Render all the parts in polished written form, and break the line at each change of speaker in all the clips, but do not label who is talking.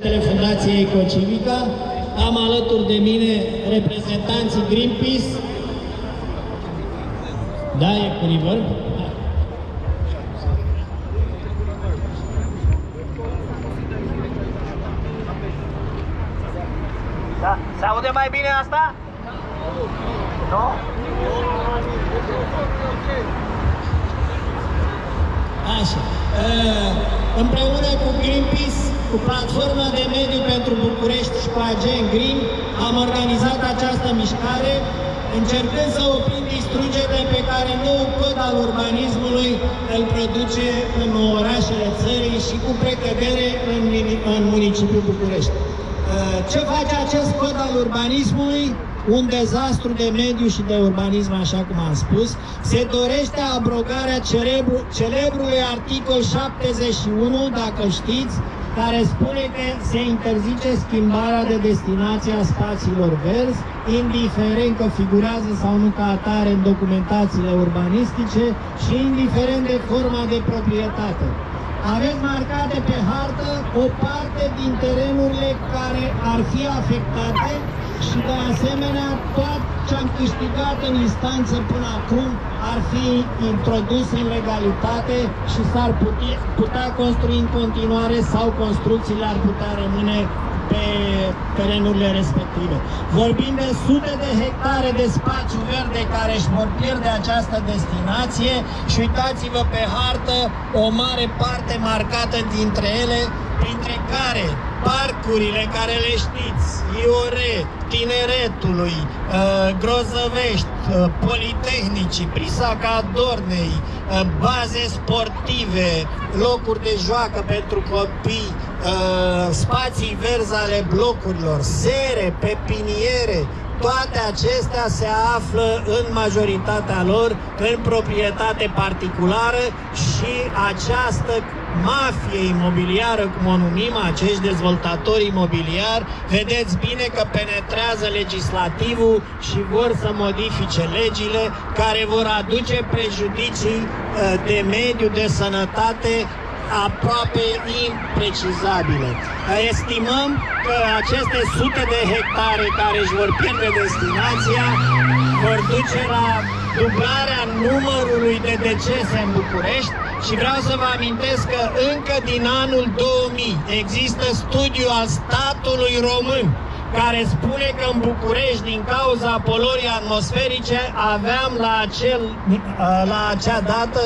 Fundației Ecocivica. Am alături de mine reprezentanții Greenpeace. Da, e cu reverb.
Da, se aude mai bine asta? Nu?
Așa. Împreună cu Greenpeace, cu Platforma de Mediu pentru București și cu Agent Green, am organizat această mișcare, încercând să oprim distrugerea pe care noul cod al urbanismului îl produce în orașele țării și cu precădere în municipiul București. Ce face acest cod al urbanismului? Un dezastru de mediu și de urbanism, așa cum am spus. Se dorește abrogarea celebrului articol 71, dacă știți, care spune că se interzice schimbarea de destinație a spațiilor verzi, indiferent că figurează sau nu ca atare în documentațiile urbanistice și indiferent de forma de proprietate. Aveți marcate pe hartă o parte din terenurile care ar fi afectate și de asemenea tot ce am câștigat în instanță până acum ar fi introdus în legalitate și s-ar putea construi în continuare sau construcțiile ar putea rămâne pe terenurile respective. Vorbim de sute de hectare de spațiu verde care își vor pierde această destinație și uitați-vă pe hartă o mare parte marcată dintre ele, printre care parcurile care le știți, Iore, Tineretului, Grozăvești, Politehnicii, Prisaca Dornei, baze sportive, locuri de joacă pentru copii, spații verzi ale blocurilor, sere, pepiniere, toate acestea se află în majoritatea lor în proprietate particulară și această mafie imobiliară, cum o numim, acești dezvoltatori imobiliari, vedeți bine că penetrează legislativul și vor să modifice legile care vor aduce prejudicii de mediu, de sănătate aproape imprecizabile. Estimăm că aceste sute de hectare care își vor pierde destinația vor duce la dublarea numărului de decese în București și vreau să vă amintesc că încă din anul 2000 există studiu al statului român care spune că în București, din cauza poluării atmosferice, aveam la acea dată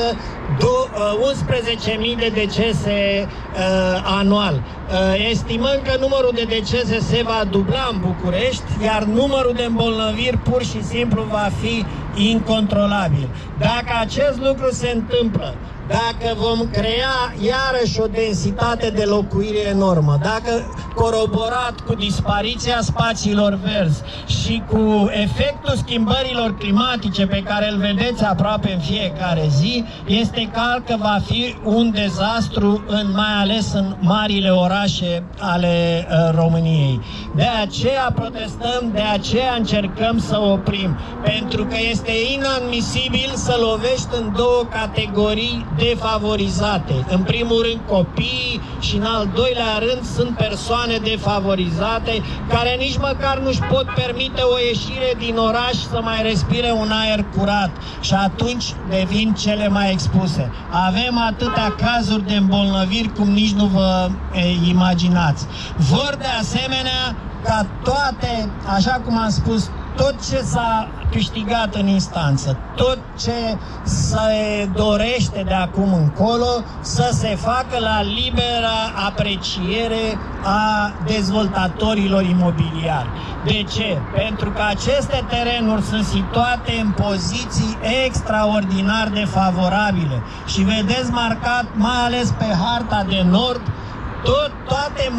11.000 de decese anual. Estimăm că numărul de decese se va dubla în București, iar numărul de îmbolnăviri pur și simplu va fi incontrolabil. Dacă acest lucru se întâmplă, dacă vom crea iarăși o densitate de locuire enormă, dacă coroborat cu dispariția spațiilor verzi și cu efectul schimbărilor climatice pe care îl vedeți aproape în fiecare zi, este clar că va fi un dezastru, mai ales în marile orașe ale României. De aceea protestăm, de aceea încercăm să oprim, pentru că este inadmisibil să lovești în două categorii defavorizate. În primul rând copiii și în al doilea rând sunt persoane defavorizate care nici măcar nu-și pot permite o ieșire din oraș să mai respire un aer curat și atunci devin cele mai expuse. Avem atâtea cazuri de îmbolnăviri cum nici nu vă imaginați. Vor de asemenea ca toate, așa cum am spus, tot ce s-a câștigat în instanță, tot ce se dorește de acum încolo să se facă la libera apreciere a dezvoltatorilor imobiliari. De ce? Pentru că aceste terenuri sunt situate în poziții extraordinar de favorabile și vedeți marcat, mai ales pe harta de nord, toate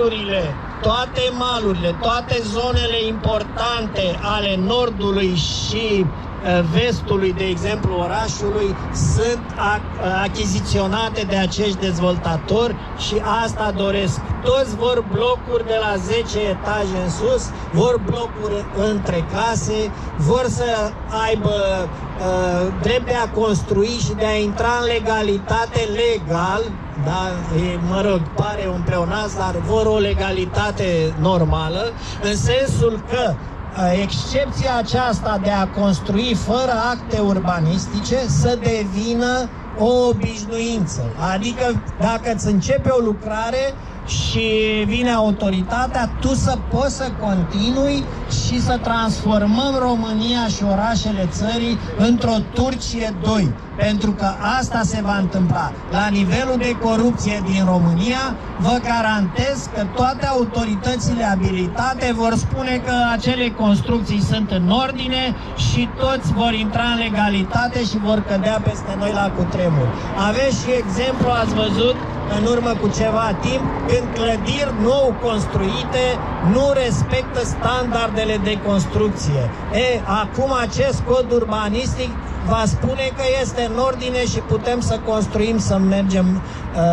malurile, toate zonele importante ale nordului și vestului, de exemplu orașului, sunt achiziționate de acești dezvoltatori și asta doresc. Toți vor blocuri de la 10 etaje în sus, vor blocuri între case, vor să aibă drept de a construi și de a intra în legalitate legal, da? Mă rog, pare un pleonaz, dar vor o legalitate normală, în sensul că excepția aceasta de a construi fără acte urbanistice să devină o obișnuință. Adică dacă îți începe o lucrare și vine autoritatea, tu să poți să continui și să transformăm România și orașele țării într-o Turcie 2. Pentru că asta se va întâmpla. La nivelul de corupție din România, vă garantez că toate autoritățile abilitate vor spune că acele construcții sunt în ordine și toți vor intra în legalitate și vor cădea peste noi la cutremur. Aveți și exemplu, ați văzut, în urmă cu ceva timp, când clădiri nou construite nu respectă standardele de construcție. Acum acest cod urbanistic va spune că este în ordine și putem să construim, să mergem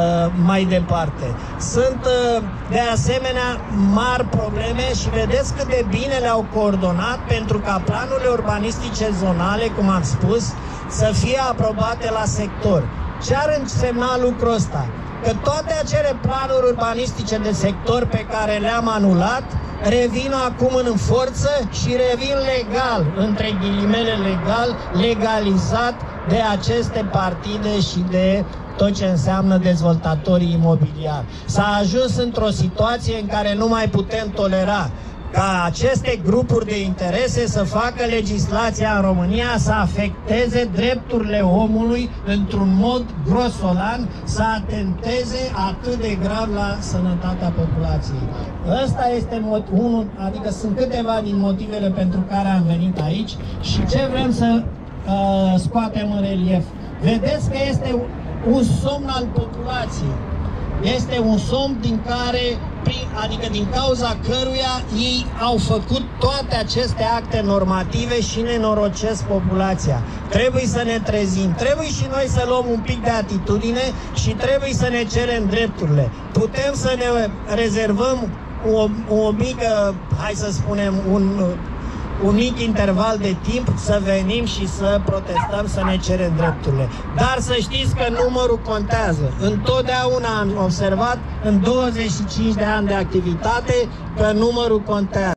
mai departe. Sunt de asemenea mari probleme și vedeți cât de bine le-au coordonat pentru ca planurile urbanistice zonale, cum am spus, să fie aprobate la sector. Ce ar însemna lucrul ăsta? Că toate acele planuri urbanistice de sector pe care le-am anulat revin acum în forță și revin legal, între ghilimele legal, legalizat de aceste partide și de tot ce înseamnă dezvoltatorii imobiliari. S-a ajuns într-o situație în care nu mai putem tolera ca aceste grupuri de interese să facă legislația în România să afecteze drepturile omului într-un mod grosolan, să atenteze atât de grav la sănătatea populației. Ăsta este unul, adică sunt câteva din motivele pentru care am venit aici și ce vrem să scoatem în relief. Vedeți că este un somn al populației. Este un somn din care, adică din cauza căruia ei au făcut toate aceste acte normative și nenorocesc populația. Trebuie să ne trezim, trebuie și noi să luăm un pic de atitudine și trebuie să ne cerem drepturile. Putem să ne rezervăm o mică, hai să spunem, un mic interval de timp să venim și să protestăm, să ne cerem drepturile. Dar să știți că numărul contează. Întotdeauna am observat în 25 de ani de activitate că numărul contează.